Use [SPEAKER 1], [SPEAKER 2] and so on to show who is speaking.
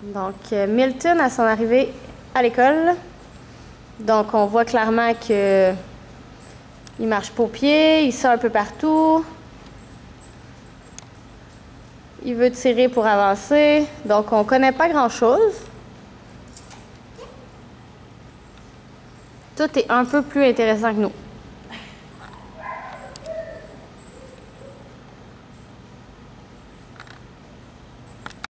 [SPEAKER 1] Donc, Milton à son arrivée à l'école. Donc, on voit clairement que il marche pas au pied, il sort un peu partout. Il veut tirer pour avancer. Donc, on connaît pas grand-chose. Tout est un peu plus intéressant que nous.